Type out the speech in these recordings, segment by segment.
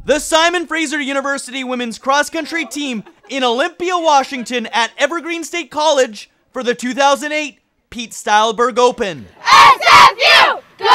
The Simon Fraser University women's cross-country team in Olympia, Washington at Evergreen State College for the 2008 Pete Stylberg Open. SFU! Go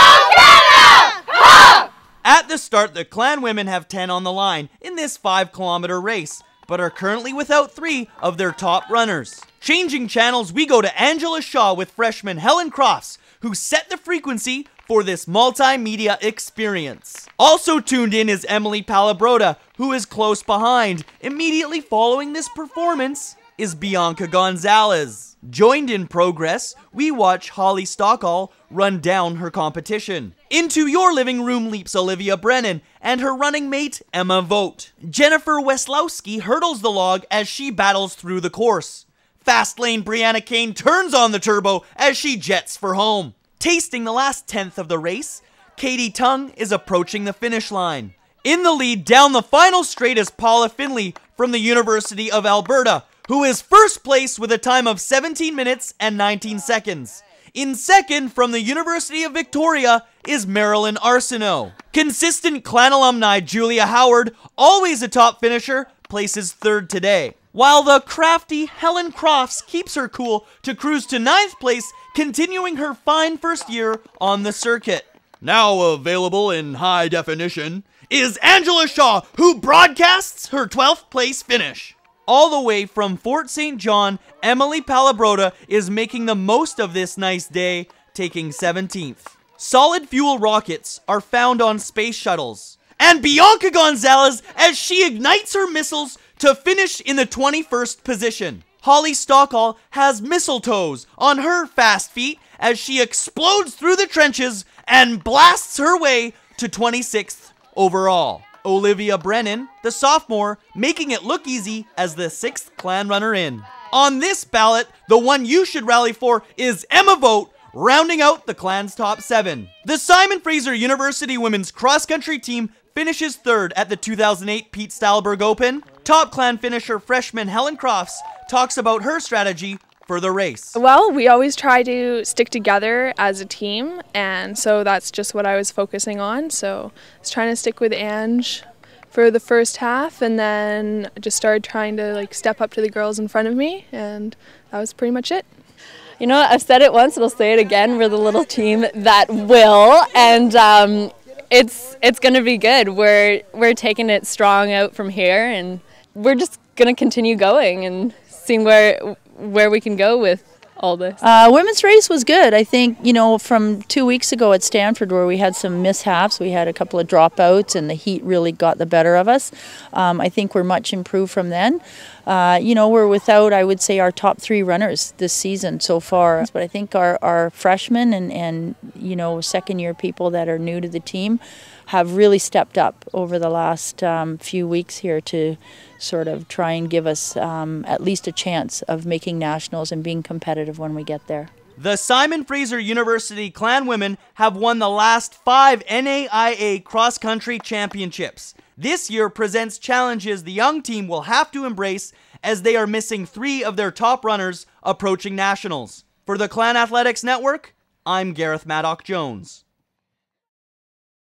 Canada! Ho! At the start, the Clan women have 10 on the line in this 5-kilometer race, but are currently without 3 of their top runners. Changing channels, we go to Angela Shaw with freshman Helen Crofts, who set the frequency for this multimedia experience. Also tuned in is Emily Palabrota, who is close behind. Immediately following this performance is Bianca Gonzalez. Joined in progress, we watch Holly Stockall run down her competition. Into your living room leaps Olivia Brennan and her running mate Emma Vogt. Jennifer Weslowski hurdles the log as she battles through the course. Fast lane Brianna Kane turns on the turbo as she jets for home. Tasting the last 10th of the race, Katie Tung is approaching the finish line. In the lead down the final straight is Paula Finley from the University of Alberta, who is first place with a time of 17 minutes and 19 seconds. In second from the University of Victoria is Marilyn Arsenault. Consistent Clan alumni Julia Howard, always a top finisher, places third today. While the crafty Helen Crofts keeps her cool to cruise to 9th place, continuing her fine first year on the circuit. Now available in high definition is Angela Shaw, who broadcasts her 12th place finish. All the way from Fort St. John, Emily Palabrota is making the most of this nice day, taking 17th. Solid fuel rockets are found on space shuttles. And Bianca Gonzalez as she ignites her missiles to finish in the 21st position. Holly Stockall has mistletoes on her fast feet as she explodes through the trenches and blasts her way to 26th overall. Olivia Brennan, the sophomore, making it look easy as the 6th Clan runner in. On this ballot, the one you should rally for is Emma Vogt, rounding out the Clan's top 7. The Simon Fraser University women's cross-country team finishes third at the 2008 Pete Stylberg Open. Top Clan finisher freshman Helen Crofts talks about her strategy for the race. Well, we always try to stick together as a team, and so that's just what I was focusing on. So I was trying to stick with Ange for the first half, and then I just started trying to step up to the girls in front of me, and that was pretty much it. You know, I've said it once and I'll say it again, we're the little team that will, and it's going to be good. We're taking it strong out from here, and we're just going to continue going and seeing where we can go with all this. Women's race was good. I think, you know, from 2 weeks ago at Stanford where we had some mishaps, we had a couple of dropouts and the heat really got the better of us. I think we're much improved from then. You know, we're without, I would say, our top 3 runners this season so far. But I think our freshmen and you know, second-year people that are new to the team have really stepped up over the last few weeks here to sort of try and give us at least a chance of making nationals and being competitive when we get there. The Simon Fraser University Clan women have won the last 5 NAIA cross-country championships. This year presents challenges the young team will have to embrace as they are missing 3 of their top runners approaching nationals. For the Clan Athletics Network, I'm Gareth Maddock Jones.